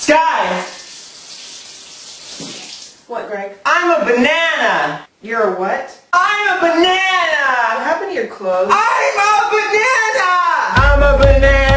Sky! What, Greg? I'm a banana! You're a what? I'm a banana! What happened to your clothes? I'm a banana! I'm a banana!